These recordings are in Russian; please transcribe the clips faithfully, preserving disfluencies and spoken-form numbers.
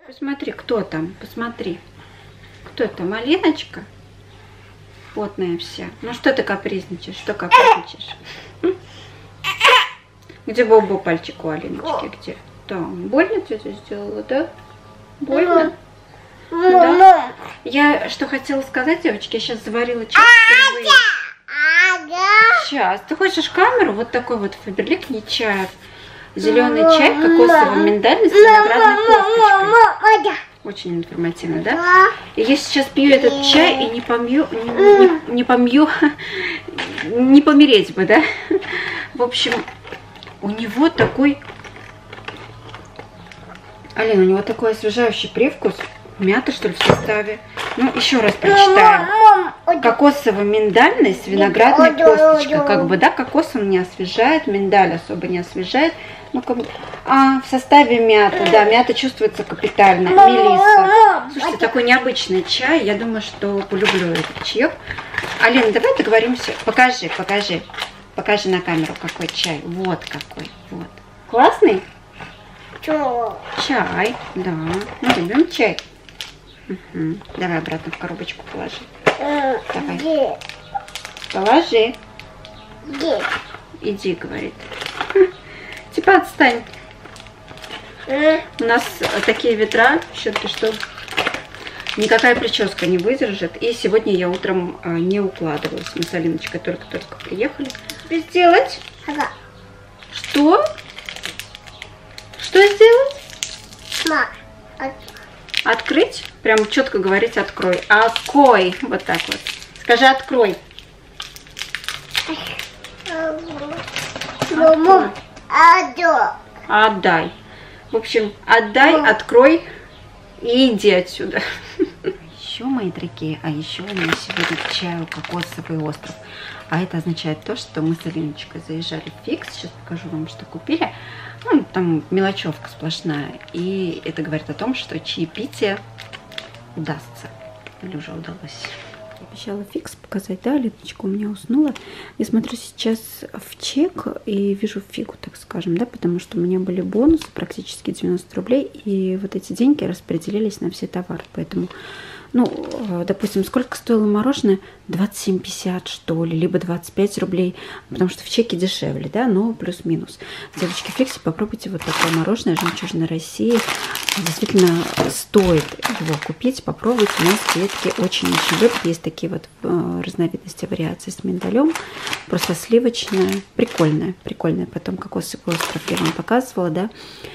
Посмотри, кто там, посмотри. Кто там, Алиночка? Потная вся. Ну что ты капризничаешь, что капризничаешь? Где Бобо пальчик у Алиночки, где? Там, больно тетя сделала, да? Больно? Да? Я что хотела сказать, девочки, я сейчас заварила чай впервые. Сейчас. Ты хочешь камеру? Вот такой вот Фаберлик не чай. Зеленый чай, кокосово-миндальный с виноградной косточкой. Очень информативно, да? И я сейчас пью этот чай и не помью, не, не, не помью, не помереть бы, да? В общем, у него такой, Алина, у него такой освежающий привкус. Мята, что ли, в составе? Ну, еще раз прочитаю. Кокосово-миндальный с виноградной косточкой. Как бы, да, кокос он не освежает, миндаль особо не освежает. Ну, как бы... А, в составе мята, да, мята чувствуется капитально. Мелисса. Слушайте, такой необычный чай. Я думаю, что полюблю этот чаек. Алина, давай договоримся. Покажи, покажи. Покажи на камеру, какой чай. Вот какой, вот. Классный? Чай, да. Мы любим чай. Угу. Давай обратно в коробочку положи. Давай. Где? Положи. Где? Иди, говорит. Типа отстань. У нас такие ветра, все-таки, что никакая прическа не выдержит. И сегодня я утром не укладывалась. Мы с Алиночкой только-только приехали. Что сделать? Ага. Что? Что сделать? Ма. Открыть? Прям четко говорить открой. Открой. Вот так вот. Скажи открой. Открой. Отдай. В общем, отдай, открой и иди отсюда. Еще, мои дорогие, а еще у меня сегодня к чаю кокосовый остров. А это означает то, что мы с Алиночкой заезжали в Фикс. Сейчас покажу вам, что купили. Ну, там мелочевка сплошная. И это говорит о том, что чаепитие удастся. Или уже удалось. Я обещала Фикс показать, да, Алиночка у меня уснула. Я смотрю сейчас в чек и вижу фигу, так скажем, да, потому что у меня были бонусы, практически девяносто рублей. И вот эти деньги распределились на все товары. Поэтому... Ну, допустим, сколько стоило мороженое? двадцать семь пятьдесят, что ли, либо двадцать пять рублей, потому что в чеке дешевле, да, но плюс-минус. Девочки, в Фиксе попробуйте вот такое мороженое «Жемчужина России». Действительно стоит его купить, попробуйте. У нас детки очень-очень любят. Есть такие вот разновидности вариаций с миндалем, просто сливочная, прикольная, прикольная. Потом кокосовый остров я вам показывала, да.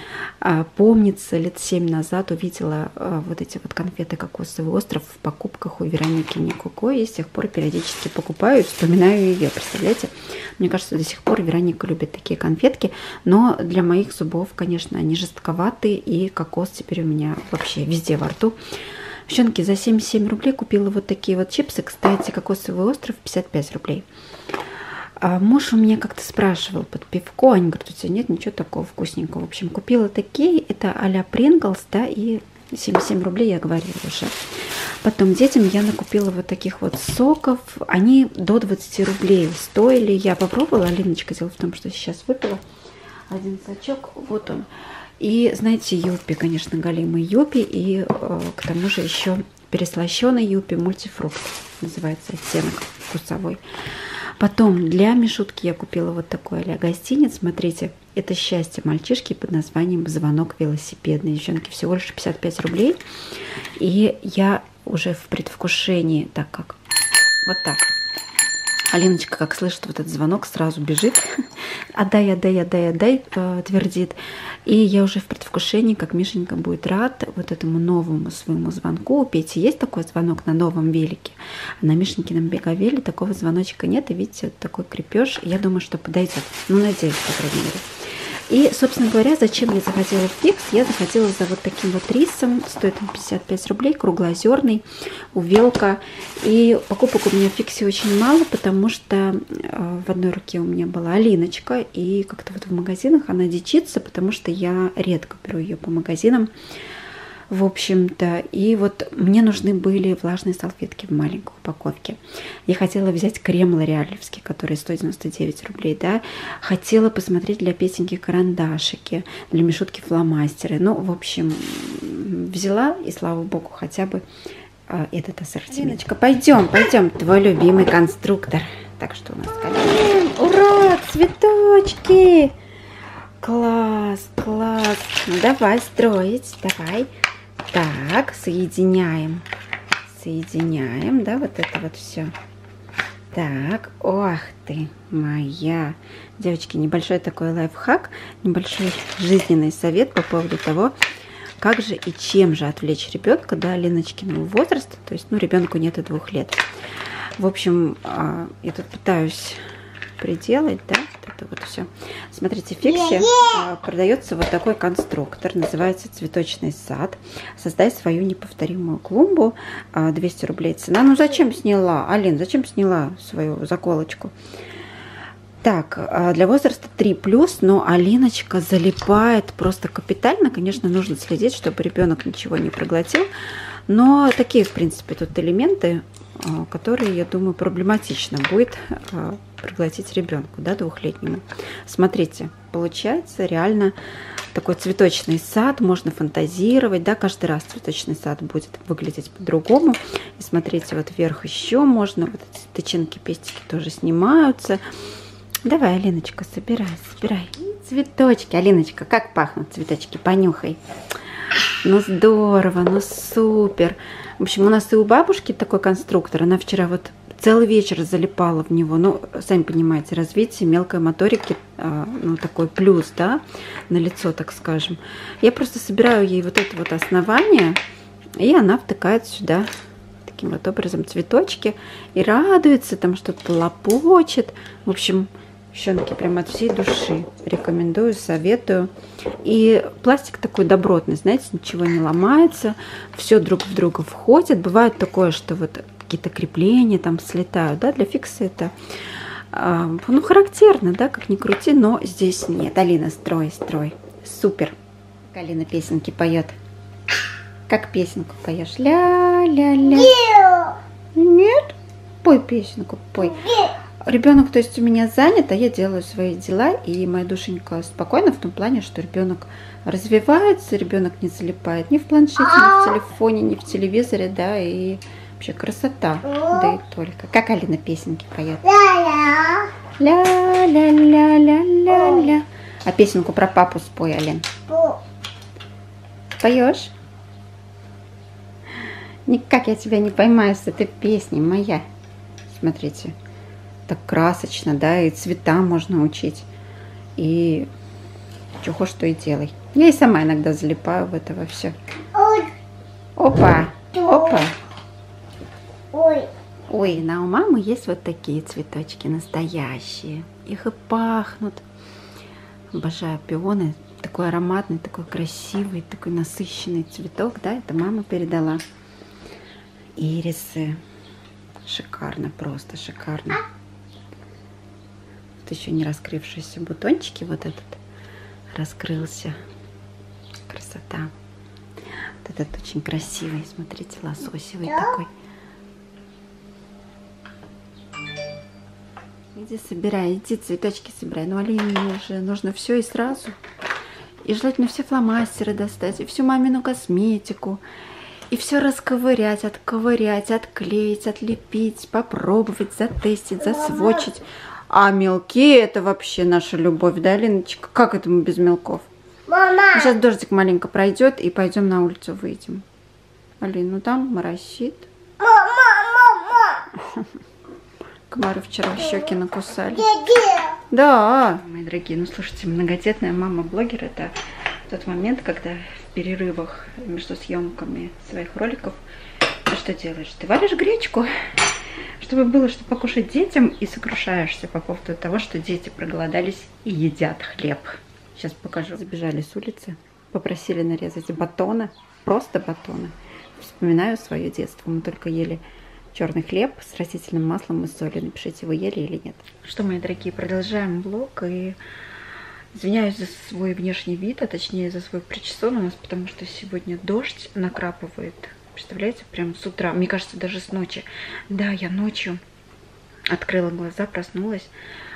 Помнится, лет семь назад увидела вот эти вот конфеты «Кокосовый остров» в покупках у Вероники Никуко. И с тех пор периодически покупаю и вспоминаю ее. Представляете? Мне кажется, до сих пор Вероника любит такие конфетки. Но для моих зубов, конечно, они жестковатые. И кокос теперь у меня вообще везде во рту. Девчонки, за семьдесят семь рублей купила вот такие вот чипсы. Кстати, «Кокосовый остров» пятьдесят пять рублей. А муж у меня как-то спрашивал под пивко, они говорят, у тебя нет ничего такого вкусненького. В общем, купила такие, это а-ля Принглс, да, и семьдесят семь рублей я говорила уже. Потом детям я накупила вот таких вот соков, они до двадцати рублей стоили. Я попробовала, Алиночка, дело в том, что сейчас выпила один сачок, вот он. И, знаете, юппи, конечно, галимый юппи, и э, к тому же еще переслащенный юппи мультифрукт, называется оттенок вкусовой. Потом для Мишутки я купила вот такой а-ля гостиниц. Смотрите, это «Счастье мальчишки» под названием «Звонок велосипедный». Девчонки, всего лишь пятьдесят пять рублей. И я уже в предвкушении, так как вот так. Алиночка, как слышит вот этот звонок, сразу бежит. Отдай, отдай, отдай, отдай, твердит. И я уже в предвкушении, как Мишенька будет рад вот этому новому своему звонку. У Пети есть такой звонок на новом велике. А на Мишенькином беговеле такого звоночка нет. И видите, вот такой крепеж. Я думаю, что подойдет. Ну, надеюсь, по крайней мере. И, собственно говоря, зачем я заходила в Фикс? Я заходила за вот таким вот рисом. Стоит он пятьдесят пять рублей, круглозерный, увелка. И покупок у меня в Фиксе очень мало, потому что в одной руке у меня была Алиночка. И как-то вот в магазинах она дичится, потому что я редко беру ее по магазинам. В общем-то, и вот мне нужны были влажные салфетки в маленькой упаковке. Я хотела взять крем лореалевский, который сто девяносто девять рублей, да. Хотела посмотреть для Петеньки карандашики, для Мишутки фломастеры. Ну, в общем, взяла, и слава богу, хотя бы а, этот ассортимент. Леночка, пойдем, пойдем, твой любимый конструктор. Так что у нас, конечно, ура, цветочки! Класс, класс. Ну, давай строить, давай. Так, соединяем. Соединяем, да, вот это вот все. Так, ох ты моя. Девочки, небольшой такой лайфхак, небольшой жизненный совет по поводу того, как же и чем же отвлечь ребенка до Леночкиного возраста. То есть, ну, ребенку нет и двух лет. В общем, я тут пытаюсь приделать, да, вот это вот все. Смотрите, в Фиксе продается вот такой конструктор, называется «Цветочный сад». Создай свою неповторимую клумбу, двести рублей цена. Ну зачем сняла, Алин, зачем сняла свою заколочку? Так, для возраста три плюс, но Алиночка залипает просто капитально. Конечно, нужно следить, чтобы ребенок ничего не проглотил. Но такие, в принципе, тут элементы, которые, я думаю, проблематично будет проглотить ребенку, да, двухлетнему. Смотрите, получается реально такой цветочный сад, можно фантазировать, да, каждый раз цветочный сад будет выглядеть по-другому. И смотрите, вот вверх еще можно, вот эти тычинки, пестики тоже снимаются. Давай, Алиночка, собирай, собирай. Цветочки, Алиночка, как пахнут цветочки, понюхай. Ну здорово, ну супер. В общем, у нас и у бабушки такой конструктор. Она вчера вот целый вечер залипала в него. Ну, сами понимаете, развитие мелкой моторики, ну, такой плюс, да, на лицо, так скажем. Я просто собираю ей вот это вот основание, и она втыкает сюда таким вот образом цветочки и радуется, там что-то лопочет. В общем, девчонки, прям от всей души рекомендую, советую. И пластик такой добротный, знаете, ничего не ломается, все друг в друга входит. Бывает такое, что вот какие-то крепления там слетают, да, для Фикса это, э, ну, характерно, да, как ни крути, но здесь нет. Алина, строй, строй, супер. Алина песенки поет. Как песенку поешь? Ля-ля-ля. Нет? Пой песенку, пой. Ребенок, то есть, у меня занят, а я делаю свои дела, и моя душенька спокойна в том плане, что ребенок развивается, ребенок не залипает ни в планшете, ни в телефоне, ни в телевизоре, да, и вообще красота, да и только. Как Алина песенки поет? Ля-ля-ля-ля-ля-ля. А песенку про папу спой, Алин. Поешь? Никак я тебя не поймаю с этой песней, моя. Смотрите. Так красочно, да, и цвета можно учить. И что хочешь, то и делай. Я и сама иногда залипаю в это во все. Опа, опа. Ой. Ой, на у мамы есть вот такие цветочки настоящие. Их и пахнут. Обожаю пионы. Такой ароматный, такой красивый, такой насыщенный цветок, да, это мама передала. Ирисы. Шикарно, просто шикарно. Вот еще не раскрывшиеся бутончики, вот этот раскрылся. Красота. Вот этот очень красивый, смотрите, лососевый такой. Иди собирай, иди цветочки собирай. Ну, Алине же нужно все и сразу. И желательно все фломастеры достать, и всю мамину косметику. И все расковырять, отковырять, отклеить, отлепить, попробовать, затестить, засвочить. А мелки — это вообще наша любовь, да, Леночка? Как это мы без мелков? Мама! Сейчас дождик маленько пройдет, и пойдем на улицу выйдем. Алин, ну там моросит. Мама, мама! Комары вчера щеки накусали. Да. Мои дорогие, ну слушайте, многодетная мама-блогер — это тот момент, когда в перерывах между съемками своих роликов ты что делаешь? Ты варишь гречку, чтобы было что покушать детям, и сокрушаешься по поводу того, что дети проголодались и едят хлеб. Сейчас покажу. Забежали с улицы, попросили нарезать батона, просто батона. Вспоминаю свое детство, мы только ели черный хлеб с растительным маслом и солью. Напишите, вы ели или нет. Что, мои дорогие, продолжаем влог. И Извиняюсь за свой внешний вид, а точнее за свой причесон у нас, потому что сегодня дождь накрапывает. Представляете, прям с утра, мне кажется, даже с ночи. Да, я ночью открыла глаза, проснулась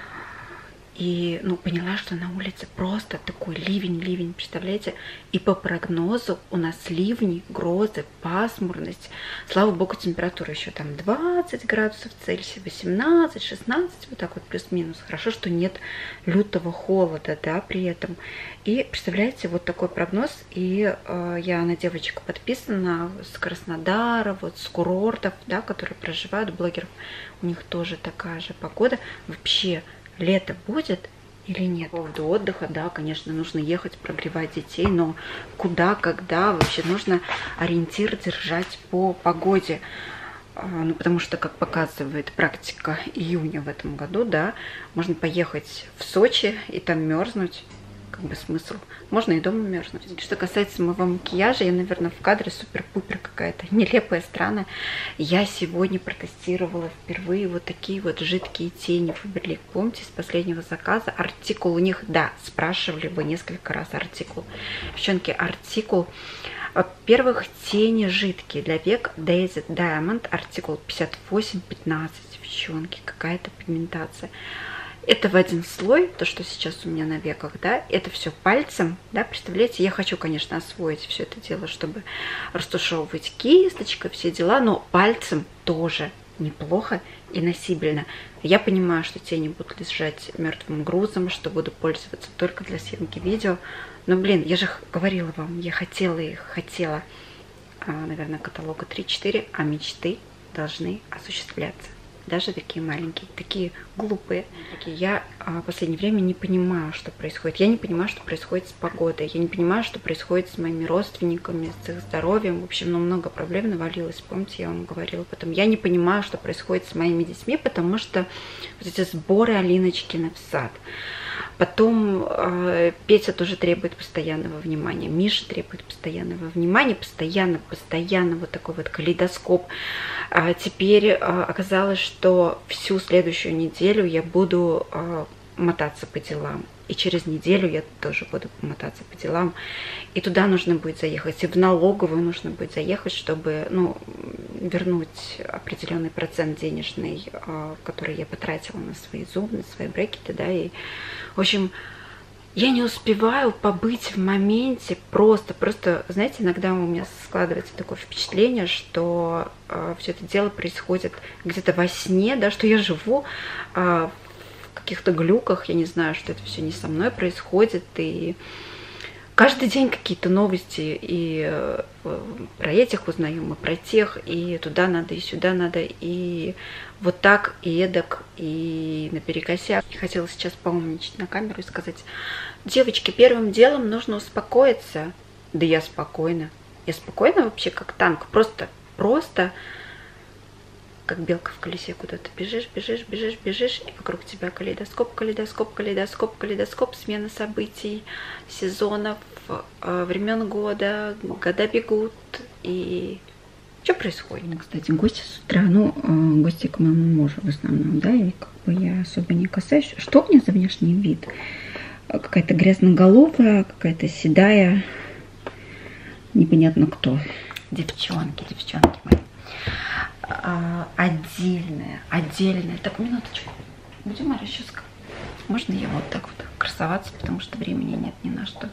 и, ну, поняла, что на улице просто такой ливень, ливень, представляете? И по прогнозу у нас ливни, грозы, пасмурность. Слава богу, температура еще там двадцать градусов Цельсия, восемнадцать, шестнадцать, вот так вот плюс-минус. Хорошо, что нет лютого холода, да, при этом. И представляете, вот такой прогноз. И э, я на девочку подписана с Краснодара, вот с курортов, да, которые проживают, блогеров. У них тоже такая же погода. Вообще, лето будет или нет? По поводу отдыха, да, конечно, нужно ехать, прогревать детей, но куда, когда, вообще нужно ориентир держать по погоде. Ну, потому что, как показывает практика июня в этом году, да, можно поехать в Сочи и там мерзнуть. Как бы смысл. Можно и дома мерзнуть. Что касается моего макияжа, я, наверное, в кадре супер-пупер какая-то нелепая, странная. Я сегодня протестировала впервые вот такие вот жидкие тени Faberlic. Помните, с последнего заказа артикул у них, да, спрашивали вы несколько раз артикул. Девчонки, артикул. Во-первых, тени жидкие для век Daisy Diamond, артикул пятьдесят восемь пятнадцать. Девчонки, какая-то пигментация. Это в один слой, то, что сейчас у меня на веках, да, это все пальцем, да, представляете, я хочу, конечно, освоить все это дело, чтобы растушевывать кисточкой, все дела, но пальцем тоже неплохо и носибельно. Я понимаю, что тени будут лежать мертвым грузом, что буду пользоваться только для съемки видео, но, блин, я же говорила вам, я хотела их, хотела, наверное, каталога три-четыре, а мечты должны осуществляться. Даже такие маленькие, такие глупые. Я в последнее время не понимаю, что происходит. Я не понимаю, что происходит с погодой. Я не понимаю, что происходит с моими родственниками, с их здоровьем. В общем, ну, много проблем навалилось. Помните, я вам говорила потом. Я не понимаю, что происходит с моими детьми, потому что вот эти сборы Алиночкины в сад. Потом э, Петя тоже требует постоянного внимания. Миша требует постоянного внимания. Постоянно, постоянно вот такой вот калейдоскоп. А теперь э, оказалось, что всю следующую неделю я буду э, мотаться по делам. И через неделю я тоже буду мотаться по делам. И туда нужно будет заехать. И в налоговую нужно будет заехать, чтобы, ну, вернуть определенный процент денежный, э, который я потратила на свои зубы, на свои брекеты, да, и в общем, я не успеваю побыть в моменте просто, просто, знаете, иногда у меня складывается такое впечатление, что э, все это дело происходит где-то во сне, да, что я живу э, в каких-то глюках, я не знаю, что это все не со мной происходит, и каждый день какие-то новости, и э, про этих узнаем, и про тех, и туда надо, и сюда надо, и вот так, и эдак, и наперекосяк. Хотела сейчас поумничать на камеру и сказать: девочки, первым делом нужно успокоиться. Да я спокойна. Я спокойна вообще как танк. Просто, просто как белка в колесе, куда ты бежишь, бежишь, бежишь, бежишь, и вокруг тебя калейдоскоп, калейдоскоп, калейдоскоп, калейдоскоп, смена событий, сезонов, времен года, года бегут, и что происходит? Кстати, гости с утра, ну, гости к моему мужу в основном, да, и как бы я особо не касаюсь. Что у меня за внешний вид? Какая-то грязноголовая, какая-то седая, непонятно кто. Девчонки, девчонки мои. А, отдельная, отдельная. Так, минуточку. Где моя расческа? Можно я вот так вот красоваться, потому что времени нет ни на что.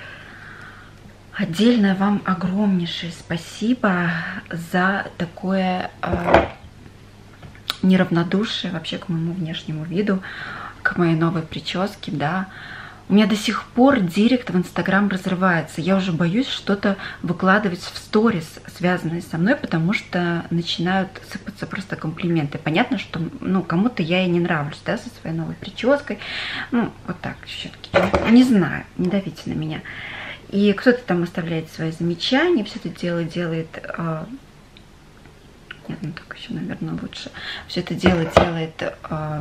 Отдельное вам огромнейшее спасибо за такое э, неравнодушие вообще к моему внешнему виду, к моей новой прическе, да. У меня до сих пор директ в Инстаграм разрывается. Я уже боюсь что-то выкладывать в сторис, связанные со мной, потому что начинают сыпаться просто комплименты. Понятно, что, ну, кому-то я и не нравлюсь, да, со своей новой прической. Ну, вот так, все-таки. Не знаю, не давите на меня. И кто-то там оставляет свои замечания, все это дело делает... Э, нет, ну так еще, наверное, лучше. Все это дело делает... Э,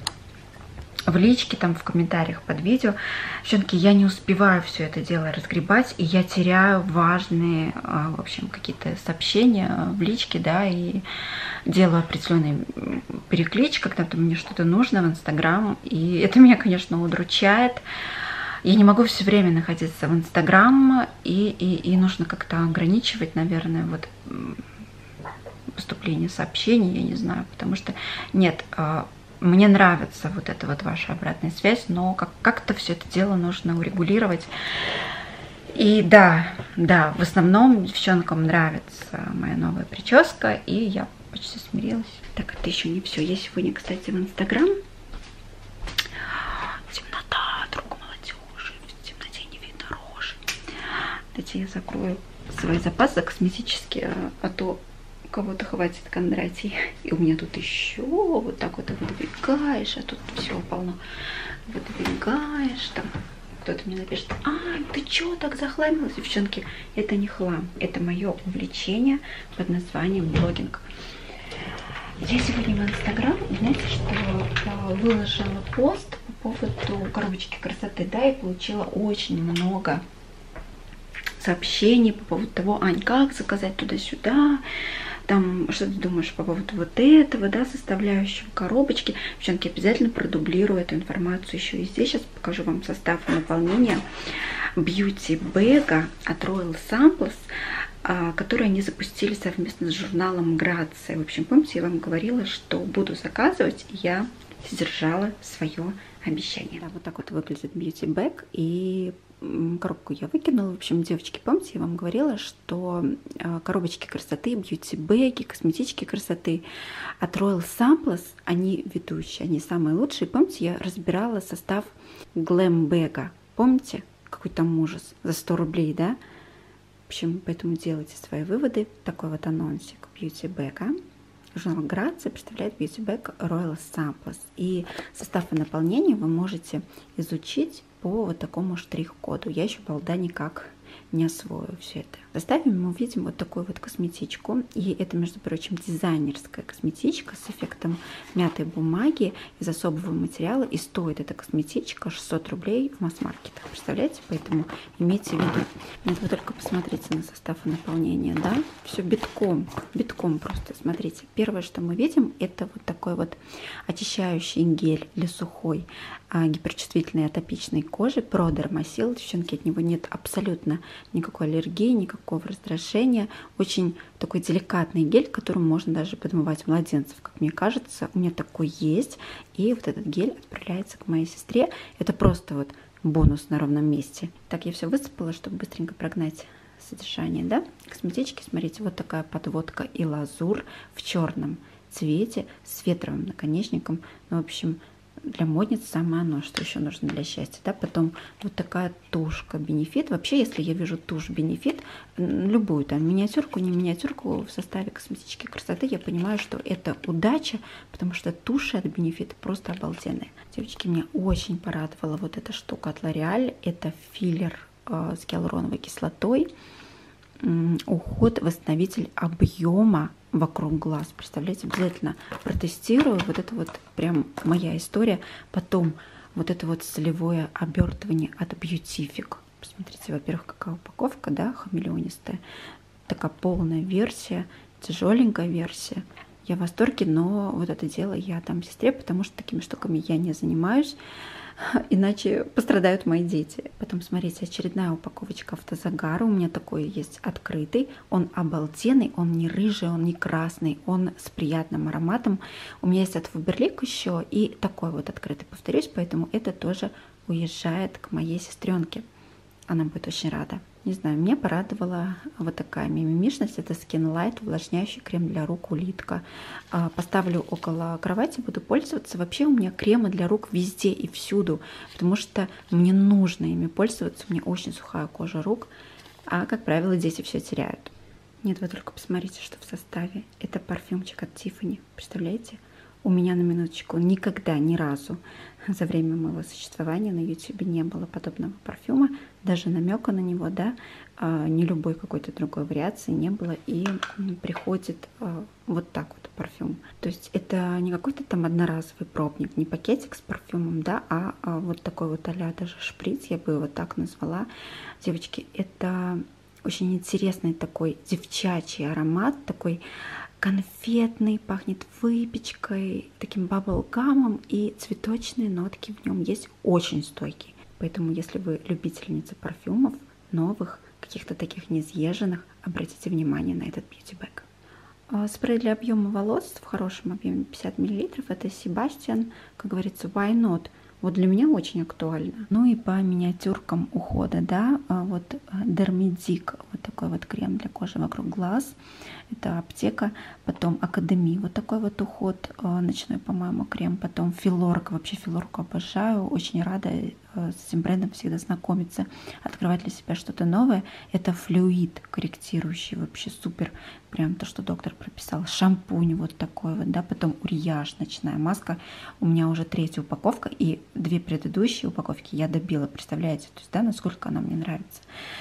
в личке, там, в комментариях под видео. Девчонки, я не успеваю все это дело разгребать, и я теряю важные, в общем, какие-то сообщения в личке, да, и делаю определенный переклич, когда мне что-то нужно в Инстаграм, и это меня, конечно, удручает. Я не могу все время находиться в Инстаграм, и, и, и нужно как-то ограничивать, наверное, вот поступление сообщений, я не знаю, потому что нет, мне нравится вот эта вот ваша обратная связь, но как- как-то все это дело нужно урегулировать. И да, да, в основном девчонкам нравится моя новая прическа, и я почти смирилась. Так, это еще не все. Я сегодня, кстати, в Инстаграм. Темнота, друг молодежи, в темноте не видно рожи. Дайте я закрою свои запасы косметические, а то кого-то хватит Кондратий. И у меня тут еще вот так вот выдвигаешь, а тут всего полно. Выдвигаешь там. Кто-то мне напишет: а, ты чё так захламилась, девчонки? Это не хлам, это мое увлечение под названием блогинг. Я сегодня в Инстаграм, знаете, что выложила пост по поводу коробочки красоты, да, и получила очень много сообщений по поводу того: Ань, как заказать туда-сюда, там, что ты думаешь по поводу вот этого, да, составляющего коробочки. Девчонки, обязательно продублирую эту информацию еще и здесь. Сейчас покажу вам состав и наполнение бьюти-бэга от Royal Samples, которые они запустили совместно с журналом Грация. В общем, помните, я вам говорила, что буду заказывать, и я сдержала свое обещание. Да, вот так вот выглядит бьюти-бэг, и коробку я выкинула. В общем, девочки, помните, я вам говорила, что коробочки красоты, бьюти-бэги, косметички красоты от Royal Samples, они ведущие, они самые лучшие. Помните, я разбирала состав глэм-бэга. Помните, какой там ужас? За сто рублей, да? В общем, поэтому делайте свои выводы. Такой вот анонсик бьюти-бэга. Журнал Грация представляет бьюти-бэг Royal Samples. И состав и наполнение вы можете изучить по вот такому штрих-коду. Я еще, балда, никак не освою все это. В составе мы увидим вот такую вот косметичку. И это, между прочим, дизайнерская косметичка с эффектом мятой бумаги из особого материала. И стоит эта косметичка шестьсот рублей в масс-маркетах. Представляете? Поэтому имейте в виду. Нет, вы только посмотрите на состав и наполнение, да? Все битком, битком просто. Смотрите. Первое, что мы видим, это вот такой вот очищающий гель для сухой, гиперчувствительной атопичной кожи Pro Dermasil. Девчонки, от него нет абсолютно никакой аллергии, никакого раздражения. Очень такой деликатный гель, которым можно даже подмывать младенцев, как мне кажется. У меня такой есть. И вот этот гель отправляется к моей сестре. Это просто вот бонус на ровном месте. Так, я все высыпала, чтобы быстренько прогнать содержание, да? Косметички, смотрите, вот такая подводка и лазур в черном цвете с ветровым наконечником. Ну, в общем, для модниц самое оно, что еще нужно для счастья, да. Потом вот такая тушка Benefit. Вообще, если я вижу тушь Benefit, любую там миниатюрку, не миниатюрку в составе косметички красоты, я понимаю, что это удача, потому что туши от Benefit просто обалденные. Девочки, меня очень порадовала вот эта штука от L'Oreal. Это филлер э, с гиалуроновой кислотой. Уход, восстановитель объема вокруг глаз. Представляете, обязательно протестирую. Вот это вот прям моя история. Потом вот это вот солевое обертывание от Beautific. Посмотрите, во-первых, какая упаковка, да, хамелеонистая. Такая полная версия, тяжеленькая версия. Я в восторге, но вот это дело я отдам сестре, потому что такими штуками я не занимаюсь. Иначе пострадают мои дети. Потом, смотрите, очередная упаковочка автозагара. У меня такой есть открытый. Он обалденный, он не рыжий, он не красный, он с приятным ароматом. У меня есть от Faberlic еще и такой вот открытый, повторюсь, поэтому это тоже уезжает к моей сестренке. Она будет очень рада. Не знаю, меня порадовала вот такая мимимишность. Это Skin Light, увлажняющий крем для рук улитка. Поставлю около кровати, буду пользоваться. Вообще у меня кремы для рук везде и всюду, потому что мне нужно ими пользоваться. У меня очень сухая кожа рук, а, как правило, дети все теряют. Нет, вы только посмотрите, что в составе. Это парфюмчик от Tiffany. Представляете? У меня, на минуточку, никогда, ни разу за время моего существования на YouTube не было подобного парфюма, даже намека на него, да, ни любой какой-то другой вариации не было, и приходит вот так вот парфюм. То есть это не какой-то там одноразовый пробник, не пакетик с парфюмом, да, а вот такой вот а-ля даже шприц, я бы его так назвала. Девочки, это очень интересный такой девчачий аромат, такой конфетный, пахнет выпечкой, таким баблгамом, и цветочные нотки в нем есть очень стойкие. Поэтому, если вы любительница парфюмов, новых, каких-то таких неизъезженных, обратите внимание на этот бьюти-бэг. Спрей для объема волос в хорошем объеме пятьдесят миллилитров. Это Sebastian, как говорится, why not? Вот для меня очень актуально. Ну и по миниатюркам ухода, да, вот Dermidic, вот такой вот крем для кожи вокруг глаз. Это аптека. Потом Академия, вот такой вот уход ночной, по-моему, крем. Потом Филорка, вообще Филорку обожаю. Очень рада с этим брендом всегда знакомиться, открывать для себя что-то новое. Это флюид корректирующий, вообще супер. Прям то, что доктор прописал. Шампунь вот такой вот, да. Потом Uriage, ночная маска. У меня уже третья упаковка, и две предыдущие упаковки я добила, представляете, то есть, да, насколько она мне нравится.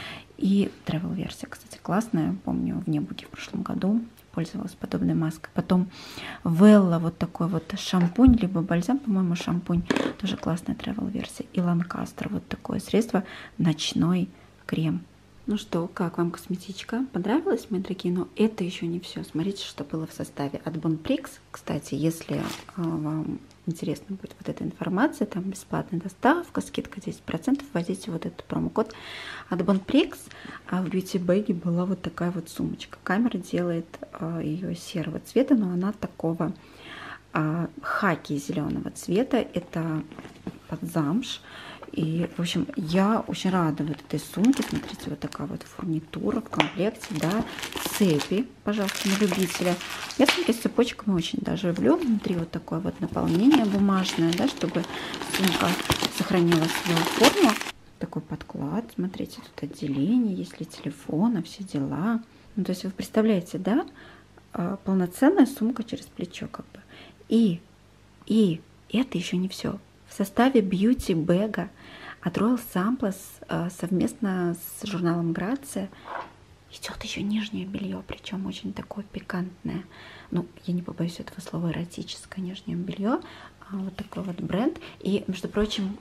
И travel версия, кстати, классная, помню, в Небуке в прошлом году пользовалась подобной маской. Потом Велла, вот такой вот шампунь, либо бальзам, по-моему, шампунь, тоже классная travel версия. И Lancaster, вот такое средство, ночной крем. Ну что, как вам косметичка? Понравилась, мои дорогие? Но это еще не все. Смотрите, что было в составе от Bonprix. Кстати, если э, вам интересна будет вот эта информация, там бесплатная доставка, скидка десять процентов, вводите вот этот промокод от Bonprix. А в бьюти-бэге была вот такая вот сумочка. Камера делает э, ее серого цвета, но она такого э, хаки зеленого цвета. Это под замш. И, в общем, я очень рада вот этой сумке. Смотрите, вот такая вот фурнитура в комплекте, да. Цепи, пожалуйста, на любителя. Я сумки с цепочками очень даже люблю. Внутри вот такое вот наполнение бумажное, да, чтобы сумка сохранила свою форму. Такой подклад. Смотрите, тут отделение, есть ли телефона, все дела. Ну, то есть вы представляете, да, полноценная сумка через плечо как бы. И, и это еще не все. В составе бьюти-бэга от Royal Samples совместно с журналом Грация идет еще нижнее белье, причем очень такое пикантное. Ну, я не побоюсь этого слова, эротическое нижнее белье. Вот такой вот бренд. И, между прочим,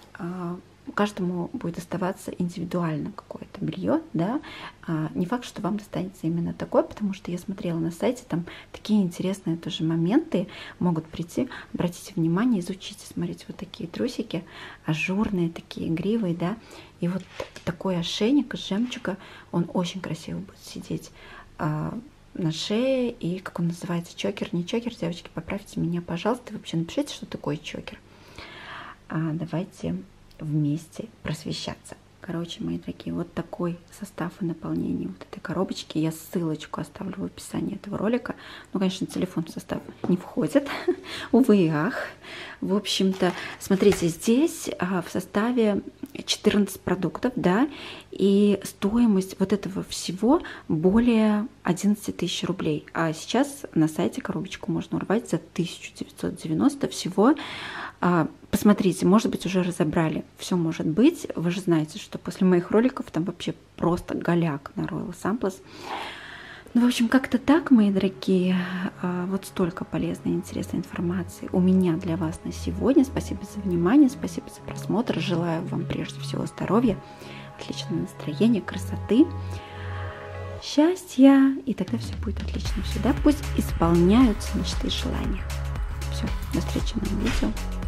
каждому будет оставаться индивидуально какое-то белье, да. А, не факт, что вам достанется именно такое, потому что я смотрела на сайте, там такие интересные тоже моменты могут прийти. Обратите внимание, изучите, смотрите, вот такие трусики, ажурные, такие игривые, да. И вот такой ошейник из жемчуга, он очень красиво будет сидеть а, на шее. И как он называется, чокер, не чокер, девочки, поправьте меня, пожалуйста. И вообще напишите, что такое чокер. А, давайте вместе просвещаться. Короче, мои дорогие, вот такой состав и наполнение вот этой коробочки. Я ссылочку оставлю в описании этого ролика. Ну, конечно, телефон в состав не входит. Увы и ах. В общем-то, смотрите, здесь а, в составе четырнадцать продуктов, да, и стоимость вот этого всего более одиннадцати тысяч рублей. А сейчас на сайте коробочку можно урвать за тысячу девятьсот девяносто всего. А, посмотрите, может быть, уже разобрали. Все может быть. Вы же знаете, что после моих роликов там вообще просто голяк на Royal Samples. Ну, в общем, как-то так, мои дорогие. А, вот столько полезной и интересной информации у меня для вас на сегодня. Спасибо за внимание, спасибо за просмотр. Желаю вам прежде всего здоровья, отличного настроения, красоты, счастья. И тогда все будет отлично. Всегда пусть исполняются мечты и желания. Все, до встречи в новом видео.